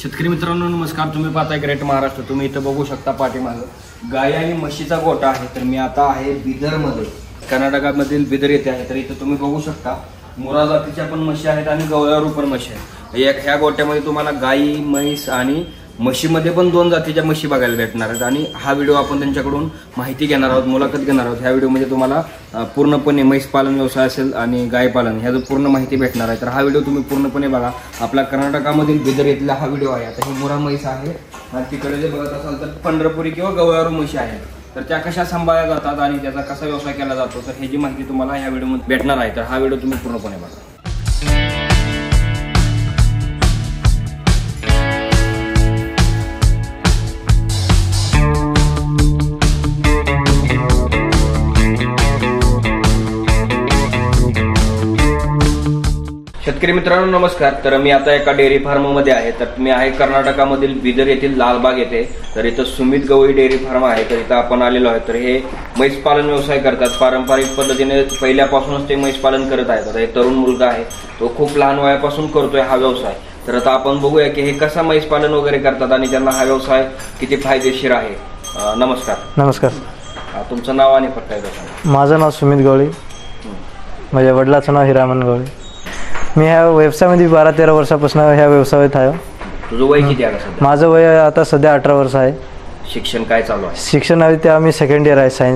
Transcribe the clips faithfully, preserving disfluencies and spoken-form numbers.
शेतकरी मित्रांनो नमस्कार. तुम्ही पाहताय ग्रेट महाराष्ट्र. तुम्ही इथं बघू शकता पाठीमागं गाय आणि म्हशीचा गोठा आहे. तर मी आता आहे बिदरमध्ये, कर्नाटकामधील बिदर येथे आहे. तर इथं तुम्ही बघू शकता मुरा जातीच्या पण म्हशी आहेत आणि गवळारू पण म्हशी आहेत. ह्या गोठ्यामध्ये तुम्हाला गाई, म्हैस आणि म्हशीमध्ये पण दोन जातीच्या म्हशी बघायला भेटणार आहेत. आणि हा व्हिडिओ आपण त्यांच्याकडून माहिती घेणार आहोत, मुलाखत घेणार आहोत. ह्या व्हिडिओमध्ये तुम्हाला पूर्णपणे म्हैस पालन व्यवसाय असेल आणि गाय पालन ह्याचं पूर्ण माहिती भेटणार आहे. तर हा व्हिडिओ तुम्ही पूर्णपणे बघा. आपला कर्नाटकामधील बिदर येथला हा व्हिडिओ आहे. आता ही मुरा म्हैस आहे आणि तिकडे जे बघत असाल तर पंढरपुरी किंवा गवळारू म्हशी आहेत. तर त्या कशा सांभाळल्या जातात आणि त्याचा कसा व्यवसाय केला जातो, तर हे जी माहिती तुम्हाला ह्या व्हिडिओमध्ये भेटणार आहे. तर हा व्हिडिओ तुम्ही पूर्णपणे बघा. शेतकरी मित्रांनो नमस्कार. तर मी आता एका डेअरी फार्म मध्ये आहे. तर मी आहे कर्नाटकामधील बिदर येथील लालबाग येथे. तर इथं सुमित गवळी डेअरी फार्म आहे. तर इथं आपण आलेलो आहे. तर हे म्हैस पालन व्यवसाय करतात. पारंपरिक पद्धतीने पहिल्यापासूनच ते म्हैस पालन करत आहेत. आता एक तरुण मुलगा आहे, तो खूप लहान वयापासून करतोय हा व्यवसाय. तर आता आपण बघूया की हे कसा म्हैस पालन वगैरे करतात आणि त्यांना हा व्यवसाय किती फायदेशीर आहे. नमस्कार. नमस्कार. तुमचं नाव आणि पत्ता एकदा सांगा. माझं नाव सुमित गवळी, माझ्या वडिलाचं नाव हिरामन गवळी. मी ह्या व्यवसायामध्ये बारा तेरा वर्षापासून ह्या व्यवसायात आहे. तुझं वय किती आहे? माझं वय आता सध्या अठरा वर्ष आहे. शिक्षण काय चालू आहे? शिक्षण आहे ते आम्ही सेकंड इयर आहे सायन्स.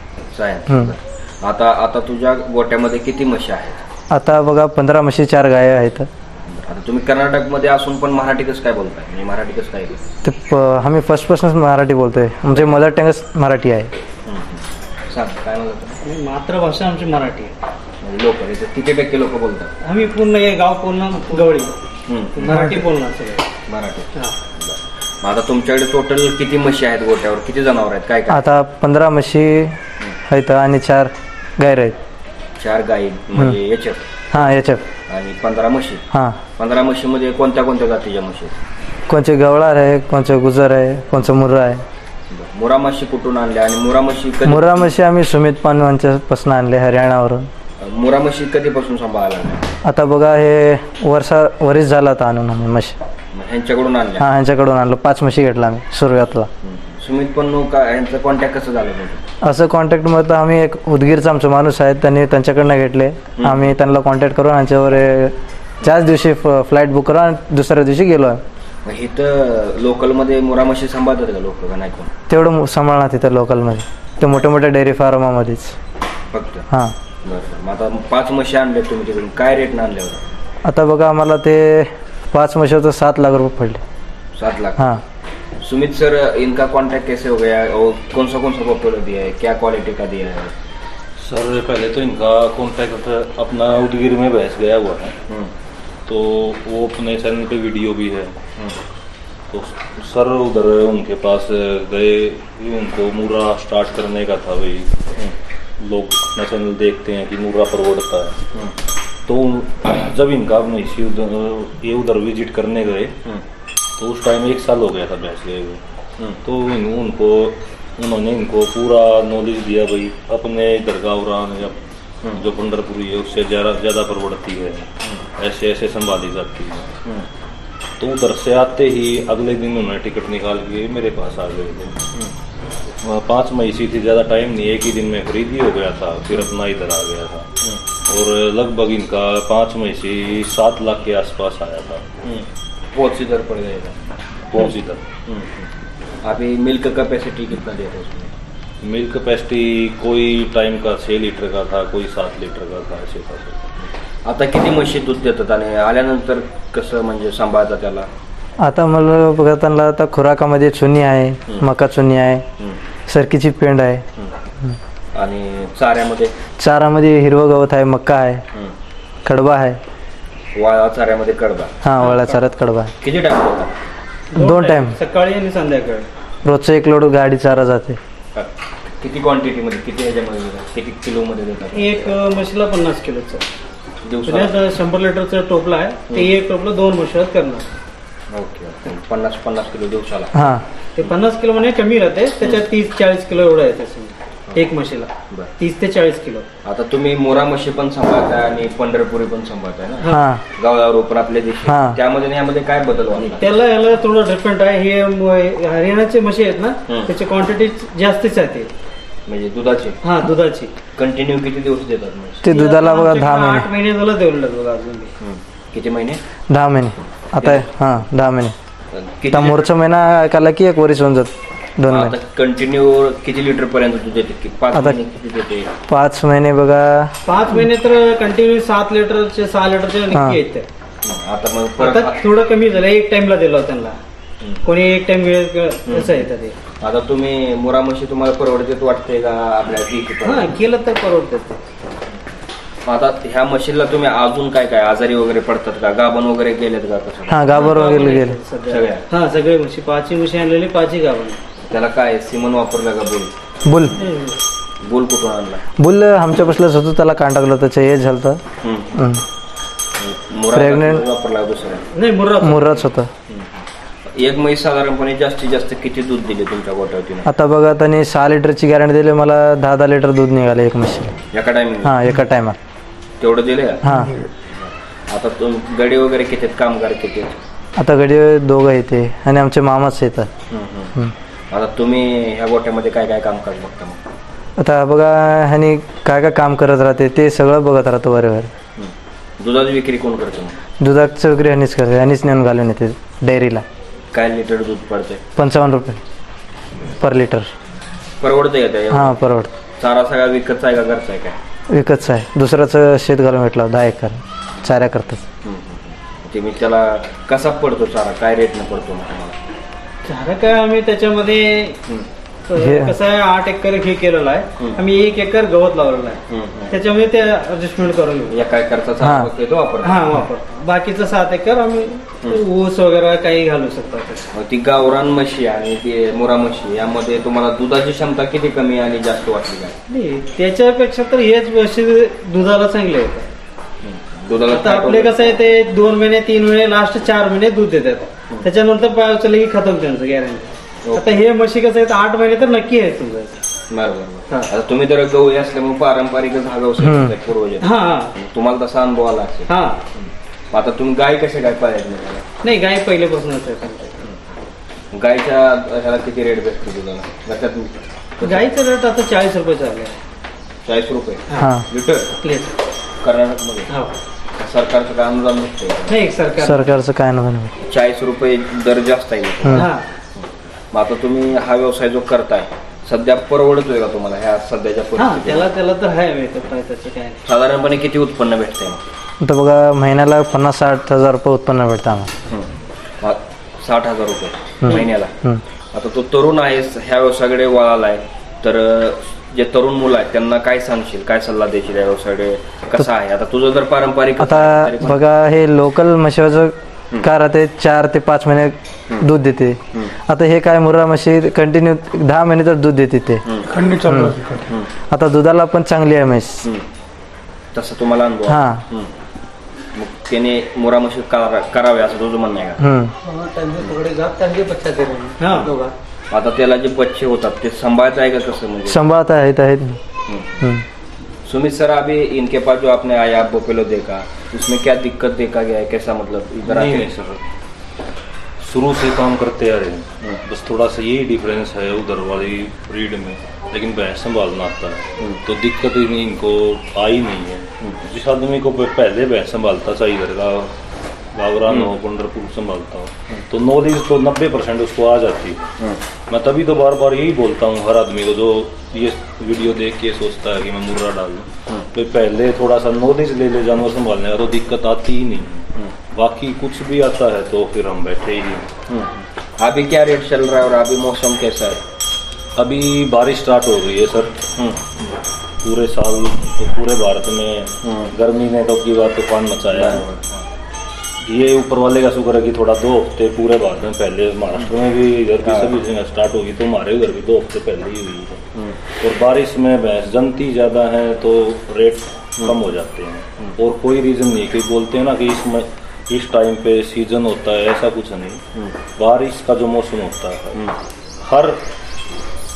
सायन्स. आता आता तुझ्या गोट्यामध्ये किती म्हशी आहेत? आता बघा पंधरा म्हशी, चार गाय आहेत. आता तुम्ही कर्नाटकमध्ये असून पण मराठी कसं काय बोलताय? म्हणजे मराठी कसं काय? ते आम्ही फर्स्टपासूनच मराठी बोलतोय. म्हणजे मदर टंगच मराठी आहे. सांग काय म्हणतो? मातृभाषा आमची मराठी आहे. लोक किती टक्के लोक बोलतात? आम्ही पूर्ण हे गाव पूर्ण गवळी मराठी बोलणार सगळे मराठी. आता तुमच्याकडे टोटल किती म्हशी आहेत गोट्यावर? किती जनावर आहेत? काय काय? आता पंधरा म्हशी आहेत आणि चार गाय आहेत. चार गाई म्हणजे याच्यात? हा याच्यात. आणि पंधरा म्हशी? हा. पंधरा म्हशीमध्ये कोणत्या कोणत्या जातीच्या म्हशी? कोणचे गवळार आहे, कोणचे गुजर आहे, कोणचं मुर्रा आहे. मुरा म्हशी कुठून आणल्या? आणि मुरा म्हशी मुरा म्हशी आम्ही सुमित पानवांच्या पासून आणले, हरियाणावरून. मुरा म्हशी कधीपासून सांभाळायला? आता बघा हे वर्षा वरीच झाला होता आणून आम्ही म्हशी. ह्यांच्याकडून आणल्या? हा ह्यांच्याकडून आणलं. पाच म्हशी घेतला आम्ही सुरुवातला. सुमित पण का यांचं कॉन्टॅक्ट कसं झालं? असं कॉन्टॅक्ट मध्ये आम्ही एक उदगीरचा आमचा माणूस आहे, त्यांनी त्यांच्याकडनं घेतले. आम्ही त्यांना कॉन्टॅक्ट करून यांच्यावर त्याच दिवशी फ्लाईट बुक करून दुसऱ्या दिवशी गेलो आहे. इथं लोकलमध्ये मुरा म्हशी सांभाळतात का लोक? नाही कोण तेवढं सांभाळणार तिथं लोकलमध्ये, ते मोठ्या मोठ्या डेअरी फार्मामध्येच फक्त. हां. बरं. आता पाच म्हशी आणल्या तुम्ही तिकडून, काय रेटनं आणल्या होत्या? आता बघा आम्हाला ते पाच म्हशीचं सात लाख रुपये पडले. सात लाख? हाँ. सुमित सर, इनका कॉन्ट्रैक्ट कैसे हो गया और कौन सा कौन सा पोर्टफोलियो दिया है, क्या क्वालिटी का दिया है? सर पहले तो इनका कॉन्ट्रैक्ट अपना उदगीर में भैंस गया हुआ है, तो वो अपने चैनल पे वीडियो भी है. तो सर उधर उनके पास गए, उनको मुर्रा स्टार्ट करने का था. वही लोग अपना चैनल देखते हैं कि मुर्रा परवड़ता है. तो जब इनका महिषी ये उधर विजिट करने गए तो उस टाइम एक साल हो गया था भैंस गए हुए. तो उनको उन्होंने इनको पूरा नॉलेज दिया, भाई अपने इधर गाँव या जो पंढरपुरी है उससे ज़्यादा ज़्यादा परवड़ती है, ऐसे ऐसे संभाली जाती है. तो उधर से आते ही अगले दिन उन्होंने टिकट निकाल के मेरे पास आ गए थे. पाँच महिषी थी, ज़्यादा टाइम नहीं, एक ही दिन में खरीदी हो गया था. फिर अपना इधर आ गया था और लगभग इनका पाँच महिषी सात लाख के आसपास आया था. बहुत इधर पड़ गया था. बहुत इधर. अभी मिल्क कैपेसिटी कितना देते हैं उसमें? मिल्क कैपेसिटी कोई टाइम का छः लीटर का था, कोई सात लीटर का था, ऐसे था. आता किती म्हशी दूध देतात आणि आल्यानंतर कसं म्हणजे सांभाळतात त्याला? आता मला बघा त्यांना आता खुराकामध्ये चुनी आहे, मका चुनी आहे, सरकीची पेंड आहे. आणि चाऱ्यामध्ये? चारामध्ये हिरवं गवत आहे, मक्का आहे, कडबा आहे. वाळा चाऱ्यामध्ये कडबा? हा, वाळा चाऱ्यात कडबा आहे. किती टाइम होता? दोन टाइम, सकाळी आणि संध्याकाळी. रोजचं एक लोड गाडी चारा जाते. किती क्वांटिटी मध्ये, किती ह्याच्यामध्ये, किती किलो मध्ये देतात? एक म्हशीला पन्नास किलोचं दिवसाला. शंभर लिटरचं टोपला आहे, ते एक टोपलं दोन म्हशीवर करणार. ओके. पन्नास पन्नास किलो दिवसाला? हा. ते पन्नास किलो म्हणजे कमी राहते, त्याच्यात तीस चाळीस किलो एवढं आहे. एक म्हशीला बरं. तीस ते चाळीस किलो. आता तुम्ही मोरा म्हशी पण सांभाळताय आणि पंढरपुरी पण सांभाळताय ना, हा गावावर पण आपल्या देशी, हा. त्यामध्ये आणि यामध्ये काय बदल वाटला? त्याला याला थोडं डिफरंट आहे. हे म- हरियाणाचे म्हशी आहेत ना, हम्म. त्याची क्वांटिटी जास्तीच आहे ते. म्हणजे दुधाची हा दुधाची कंटिन्यू किती दिवस देतात म्हशी? ते दुधाला बघा दहा आठ महिने महिने झालं देऊन बघा अजून बी. हम्म. किती महिने? दहा महिने आता हा दहा महिने किती आता मोरचा महिना काला की एक वरीस होऊन जात दोन आता महिने कंटिन्यू किती लिटर पर्यंत दूध देते? कि- पाच आता- महिने किती देते? पाच महिने बघा पाच महिने तर कंटिन्यू सात लिटरचे सहा लिटरचे हा. नक्की आहेत ते. हम्म. आता मग परत आता थोडं कमी झालं. एक टाइमला दिलं त्यांना, कोणी एक टाइम वेळ कसं येतं ते. आता तुम्ही मोरा म्हशी तुम्हाला परवडते वाटते का आपल्या देशी हा परवडते? केलं तर परवडतं ते. आता ह्या म्हशीला तुम्ही अजून काय काय आजारी वगैरे पडतात का? गाभण वगैरे गेलेत का? कसं हा गाभर वगैरे गेले सध्या. सगळ्या? हा सगळे म्हशी, पाचही म्हशी आणलेली, पाचही गाभण. त्याला काय सिमन वापरलं का? बोल बुल बोल कुठून आणला? बुल आमच्या बसलंच होतं, त्याला कान टाकलं त्याचं हे झालं हम्म. मोरा Pregnant. वापरला दुसरा? नाही मुर्रा मुर्राच होतं. एक म्हैस साधारणपणे जास्तीत जास्त किती दूध दिले तुमच्या गोठ्यावरती? आता बघा त्यांनी सहा लिटरची गॅरंटी दिली मला, दहा दहा लिटर दूध निघालं एक म्हशी एका टाइमिंग हा एका टायमात. तेवढं दिले का? हा आता तुम गडी वगैरे किती आहेत? कामगार किती आहेत? आता गडी दोघं येते आणि आमचे मामाच येतात. हम्म, हम्म. आता तुम्ही ह्या गोठ्यामध्ये काय काय काम करत बघता मग? आता बघा ह्यानी काय काय काम करत राहते ते सगळं बघत राहतो बरोबर. हम्म. दुधाची विक्री कोण करतं मग? दुधाचं वगैरे ह्यानीच करते, ह्यानीच नेऊन घालून येते डेअरीला. काय लिटर दूध पडतंय? पंचावन्न रुपये पर लिटर. परवडतंय का त्या? हा परवडतं. चारा सगळा विकतचा आहे का घरचा आहे काय? विकतच आहे, दुसऱ्याचं शेत घालून भेटलं दहा एकर चाऱ्या करतात. हम्म, हम्म. ते मी त्याला कसा पडतो चारा? काय रेटने पडतो मग तुम्हाला? चारा काय आम्ही त्याच्यामध्ये हम्म, हे- कसं आहे, आठ एकर हे केलेलं आहे. हम्म. आम्ही एक एकर गवत लावलेलं आहे. हम्म, हम्म. त्याच्यामध्ये ते ऍडजस्टमेंट करून घेऊ. एका एकरचा हा. चारा फक्त तो वापर. हा वापर. बाकीचं सात एकर आम्ही ऊस वगैरे काही घालू शकतो त्याच्यात. मग ती गावरान म्हशी आणि ती मोरा म्हशी यामध्ये तुम्हाला दुधाची क्षमता किती कमी आणि जास्त वाटली काय? नाही, त्याच्यापेक्षा तर हेच म्हशी दुधाला चांगले आहेत. दुधाला आता fat आपले वगैरे? कसं आहे, ते दोन महिने तीन महिने लास्ट चार महिने दूध देतात. त्याच्यानंतर पाय उचलले की खतम त्यांचं गॅरंटी. आता हे म्हशी कसं आहे, आठ महिने तर नक्की आहे तुमचं. बरं बरं. हा. आता तुम्ही तर गवळी असल्यामुळे पारंपरिकच हा व्यवसाय पूर्वज हा हा तुम्हाला तसा अनुभव आला असेल. हा आता तुम्ही गाय कसे काय पाळायचे नाही? नाही, गाय पहिल्यापासूनच आहे. गायच्या ह्याला किती रेट भेटतो दुधाला? त्याच्यात गायचं रेट आता चाळीस रुपये चालले चाळीस रुपये हा लिटर लिटर. कर्नाटकमध्ये. हो. सरकारचं काय अनुदान नसतं? नाही सरकार. सरकारचं काय नाही. चाळीस रुपये दर जास्त आहे. हम्म. हा मग आता तुम्ही हा व्यवसाय जो करताय सध्या परवडतोय का तुम्हाला ह्या सध्याच्या हा परिस्थितीत? त्याला त्याला तर आहे मेकअप आहे, त्याचं काय नाही. साधारणपणे किती उत्पन्न भेटतंय मग? आता बघा महिन्याला पन्नास साठ हजार रुपये उत्पन्न भेटतं आम्हाला. हम्म. मग साठ हजार रुपये हम्म. महिन्याला. हम्म. आता तो तरुण आहे ह्या व्यवसायाकडे वळालाय, तर जे तरुण मुलं आहेत त्यांना काय सांगशील, काय सल्ला देशील या व्यवसायाकडे कसा आहे? आता तुझं जर पारंपरिक आता बघा हे लोकल म्हशीचं काय राहते, चार ते पाच महिने दूध देते. आता हे काय मुर्रा म्हशी कंटिन्यू दहा महिने तर दूध देते ते. हम्म. आता दुधाला पण चांगली आहे म्हैस. तसं तुम्हाला अनुभव आहे? हा हम्म. मग त्याने मुरा म्हशी करा- करावे असं तुझं म्हणणं आहे का? हम्म. हा आता त्याला जे बच्चे होतात ते सांभाळता है का कसं म्हणजे? संभाळता आहेत आहेत. हम्म. हम्म. सुमित सर, अभी इनके पास जो आपने आया बोपेलो देखा, उसमें क्या दिक्कत देखा गया है? कैसा मतलब इधर नहीं आके? नहीं सर, शुरू से काम करते आ रहे हैं, बस थोड़ा सा यही डिफरेंस है उधर वाली ब्रीड में, लेकिन भैंस संभालना आता है तो दिक्कत ही इनको आई नहीं है। जिस आदमी को पहले भैंस संभालता था इधर का, गावरान हो पंढरपुर संभालता हो, तो नॉलेज तो नब्बे परसेंट उसको आ जाती है। मैं तभी तो बार बार यही बोलता हूँ हर आदमी को जो ये वीडियो देख के सोचता है कि मैं मुर्रा डाल दूँ, तो पहले थोड़ा सा नॉलेज ले ले जानवर संभालने का, तो दिक्कत आती ही नहीं। बाकी कुछ भी आता है तो फिर हम बैठे ही हैं। अभी क्या रेट चल रहा है और अभी मौसम कैसा है? अभी बारिश स्टार्ट हो गई है सर, पूरे साल तो पूरे भारत में गर्मी ने तो की बात तूफान मचाया है। ये ऊपर वाले का शुक्र है कि थोड़ा दो हफ्ते पूरे भारत में पहले, महाराष्ट्र में भी इधर भी सभी जगह स्टार्ट होगी, तो हमारे उधर भी दो हफ्ते पहले ही हुई है। और बारिश में भैंस जनती ज़्यादा है तो रेट कम हो जाते हैं, और कोई रीज़न नहीं कि बोलते हैं ना कि इसमें इस टाइम पे सीजन होता है, ऐसा कुछ नहीं। बारिश का जो मौसम होता है हर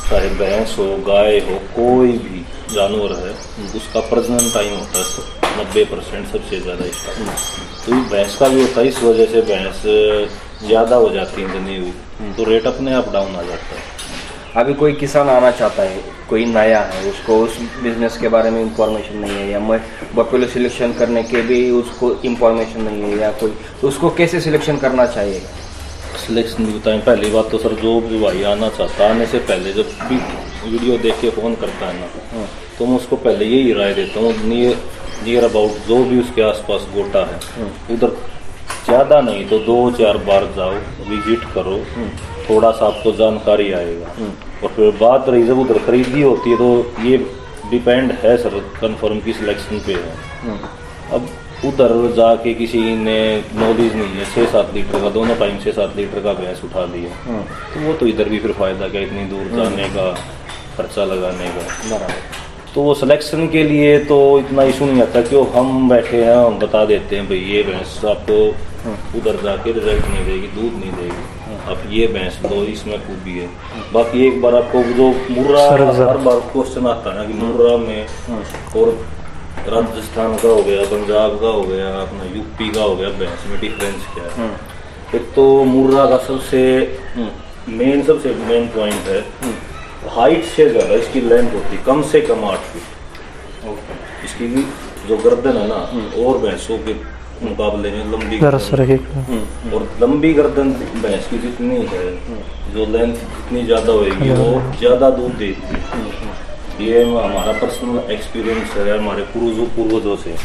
चाहे भैंस हो, गाय हो, कोई भी जानवर है, उसका प्रजनन टाइम होता है नब्बे परसेंट सबसे ज़्यादा इसका। तो भैंस का भी होता है, इस वजह से भैंस ज़्यादा हो जाती है जनी हुई, तो रेट अपने आप डाउन आ जाता है। अभी कोई किसान आना चाहता है, कोई नया है, उसको उस बिजनेस के बारे में इंफॉर्मेशन नहीं है, या मैं बफेलो सिलेक्शन करने के भी उसको इंफॉर्मेशन नहीं है, या कोई, तो उसको कैसे सिलेक्शन करना चाहिए? सिलेक्शन भी बताएं। पहली बात तो सर, जो भी भाई आना चाहता है, आने से पहले जब भी वीडियो देख के फ़ोन करता है ना, तो मैं उसको पहले यही राय देता हूँ, नियर नियर अबाउट जो भी उसके आसपास गोटा है, उधर ज़्यादा नहीं तो दो चार बार जाओ, विजिट करो, थोड़ा सा आपको जानकारी आएगा। और फिर बात रही जब उधर खरीदी होती है, तो ये डिपेंड है सर कंफर्म की सिलेक्शन पे है। अब उधर जाके किसी ने नॉलेज नहीं है, छः सात लीटर का दोनों टाइम छः सात लीटर का भैंस उठा लिया, तो वो तो इधर भी फिर फायदा क्या, इतनी दूर जाने का, खर्चा लगाने का। तो वो सिलेक्शन के लिए तो इतना इशू नहीं आता, क्यों हम बैठे हैं, हम बता देते हैं भाई ये भैंस आपको उधर जाके रिजल्ट नहीं देगी, दूध नहीं देगी, आप ये भैंस लो, इसमें खूबी है। बाकी एक बार आपको जो मुर्रा, हर बार क्वेश्चन आता है ना कि मुर्रा में, और राजस्थान का हो गया, पंजाब का हो गया, अपना यूपी का हो गया, भैंस में डिफरेंस क्या है? एक तो मुर्रा का सबसे मेन सबसे मेन पॉइंट है, हाइट से ज़्यादा इसकी लेंथ होती, कम से कम आठ फीट। इसकी भी जो गर्दन है ना, और भैंसों के मुकाबले में लंबी गर्दन, और लंबी गर्दन भैंस की जितनी है, जो लेंथ जितनी ज़्यादा होगी, वो ज़्यादा दूध देती है। ये हमारा पर्सनल एक्सपीरियंस है हमारे पूर्वजों पूर्वजों से।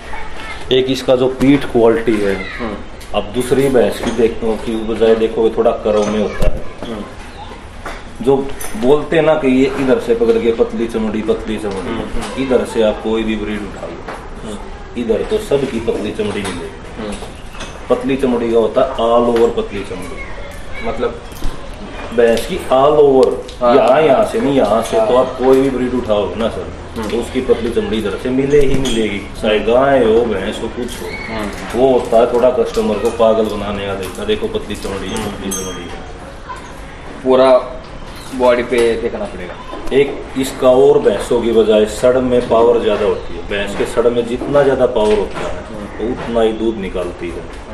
एक इसका जो पीठ क्वालिटी है, अब दूसरी भैंस की देखो कि बजाय देखो थोड़ा करव में होता है, जो बोलते हैं ना कि ये इधर से पकड़ के पतली चमड़ी पतली चमड़ी, इधर से आप कोई भी ब्रीड उठा लो, इधर तो सबकी पतली चमड़ी मिलेगी। पतली चमड़ी का होता है ऑल ओवर पतली चमड़ी, मतलब भैंस की ऑल ओवर, यहाँ यहाँ से नहीं, यहाँ से तो आप कोई भी ब्रीड उठाओगे ना सर, तो उसकी पतली चमड़ी इधर से मिले ही मिलेगी, चाहे गाय हो भैंस हो कुछ हो। वो होता है थोड़ा कस्टमर को पागल बनाने का, देखा देखो पतली चमड़ी है, पतली चमड़ी है, पूरा बॉडी पे देखना पड़ेगा। एक इसका और भैंसों की बजाय सड़ में पावर ज़्यादा होती है, भैंस के सड़ में जितना ज़्यादा पावर होता है तो उतना ही दूध निकालती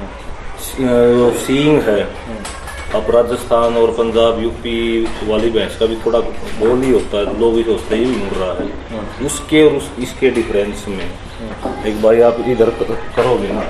है। सींग है, अब राजस्थान और पंजाब यूपी वाली भैंस का भी थोड़ा बोल ही होता है, लोग भी सोचते ही मुर्रा है, उसके और उस इसके डिफरेंस में एक भाई आप इधर करोगे ना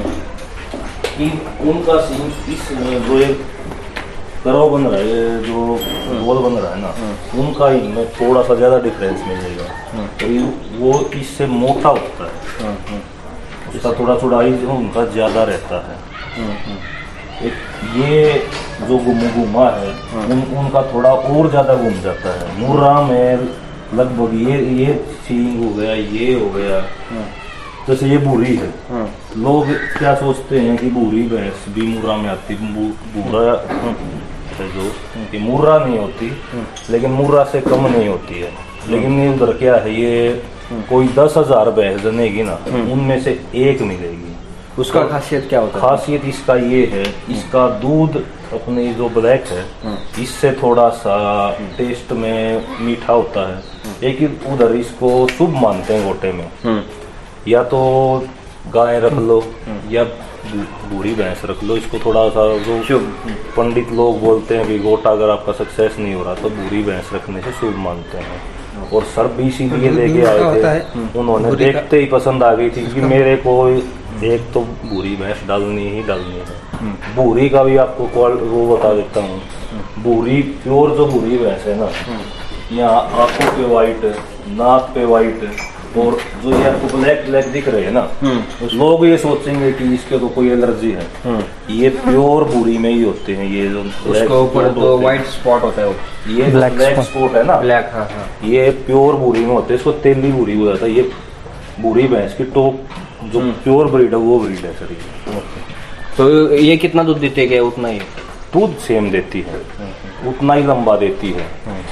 कि उनका सींग इस जो एक करव बन रहा है, जो गोल बन रहा है ना, उनका ही में थोड़ा सा ज़्यादा डिफरेंस मिलेगा, तो वो इससे मोटा होता है, उसका थोड़ा चौड़ाई जो उनका ज़्यादा रहता है। एक ये जो गुमा है, उन, उनका थोड़ा और ज़्यादा घूम जाता है। मुर्रा में लगभग ये ये सींग हो गया, ये हो गया, जैसे ये बूरी है, लोग क्या सोचते हैं कि बूरी भैंस भी मुर्रा में आती, बूरा है जो कि मुर्रा नहीं होती, लेकिन मुर्रा से कम नहीं होती है। लेकिन ये उधर क्या है, ये कोई दस हजार भैंस जनेगी ना, उनमें से एक मिलेगी। उसका खासियत क्या होता है? खासियत इसका ये है, इसका दूध अपने जो ब्लैक है, इससे थोड़ा सा टेस्ट में मीठा होता है। एक उधर इसको शुभ मानते हैं गोटे में, या तो गाय रख लो या बूढ़ी भैंस रख लो, इसको थोड़ा सा जो शुभ पंडित लोग बोलते हैं भी गोटा अगर आपका सक्सेस नहीं हो रहा तो बूढ़ी भैंस रखने से शुभ मानते हैं। और सर भी इसीलिए लेके आए थे, उन्होंने देखते ही पसंद आ गई थी कि मेरे को एक तो बूढ़ी भैंस डालनी ही डालनी है। बूढ़ी का भी आपको वो बता देता हूँ, बूढ़ी प्योर जो बूढ़ी भैंस है ना, यहाँ आंखों पे वाइट, नाक पे वाइट, और जो ये आपको ब्लैक ब्लैक दिख रहे हैं ना, लोग ये सोचेंगे कि इसके तो कोई एलर्जी है। ये प्योर बूढ़ी में ही होते हैं। ये जो उसके ऊपर तो व्हाइट स्पॉट होता है, ये ब्लैक स्पॉट है ना, ब्लैक, हाँ हाँ, ये प्योर बूढ़ी में होते हैं। इसको तेली बूढ़ी हो जाता है। ये बूढ़ी भैंस की टॉप जो प्योर ब्रीड है वो ब्रीड है सर ये। तो ये कितना दूध देती है? उतना ही दूध सेम देती है, उतना ही लंबा देती है।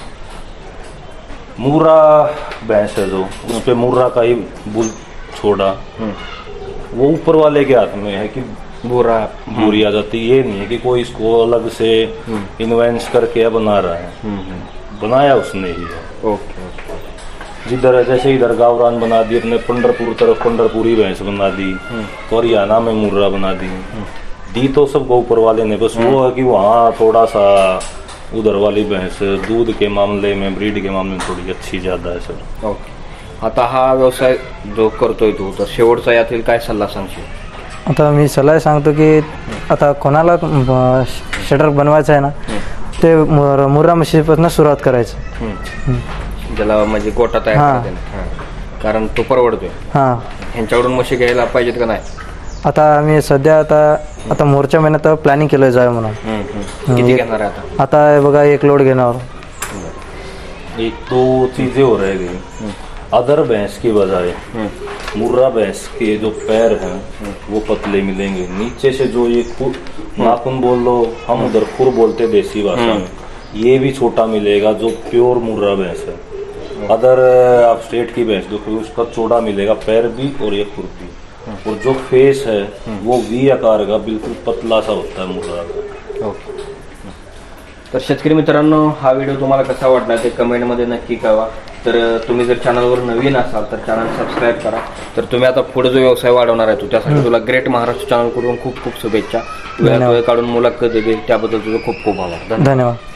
मुर्रा भैंस है जो, उस पे मुर्रा का ही बुल छोड़ा, वो ऊपर वाले के हाथ में है कि बुरा बुरी आ जाती। ये नहीं है कि कोई इसको अलग से इन्वेंट करके बना रहा है। बनाया उसने ही है। ओके ओके जिधर जैसे इधर गावरान बना दी, अपने पंडरपुर तरफ पंडरपुरी भैंस बना दी, तो हरियाणा में मुर्रा बना दी दी तो सबको ऊपर वाले ने, बस वो है कि वहाँ थोड़ा सा उधर वाली भैंस दूध के मामले में, ब्रीड के मामले में थोडी अच्छी ज्यादा आहे सर। ओके आता हा व्यवसाय जो करतोय तू, तर शेवटचा यातील काय सल्ला सांगशील? आता मी सल्ला सांगतो की आता कोणाला शटर बनवायचं आहे ना, ते मुर- मुर्रा म्हशीपासून सुरुवात करायचं. ज्याला म्हणजे गोटा तयार हां. करायचा आहे. हां. कारण तो परवडतोय. हां. ह्यांच्याकडून म्हशी घ्यायला पाहिजेत का नाही? आता आम्ही सध्या आता आता मोर्चा महिन्यात प्लॅनिंग केलं जाय म्हणून. किती घेणार आहे आता? आता हे बघा एक लोड घेणार. एक तो चीजें हो रह गई, अदर भैंस की बजाय मुर्रा भैंस के जो पैर हैं वो पतले मिलेंगे, नीचे से जो ये खुर नाखून बोल लो, हम उधर खुर बोलते देसी भाषा में, ये भी छोटा मिलेगा जो प्योर मुर्रा भैंस है। अदर आप स्टेट की भैंस देखो उसका चौड़ा मिलेगा पैर भी और ये खुर भी, और जो फेस है वो वी आकार का बिल्कुल पतला सा होता है मुर्रा का। ओके. तर शेतकरी मित्रांनो, हा व्हिडिओ तुम्हाला कसा वाटला ते कमेंटमध्ये नक्की कळवा. तर तुम्ही जर चॅनलवर नवीन असाल तर चॅनल सबस्क्राईब करा. तर तुम्ही आता पुढे जो व्यवसाय वाढवणार आहे, त्यासाठी तुला ग्रेट महाराष्ट्र चॅनल कडून खूप खूप शुभेच्छा. वेळ काढून मुलाखत दिली त्याबद्दल तुझं खूप खूप आभार. धन्यवाद.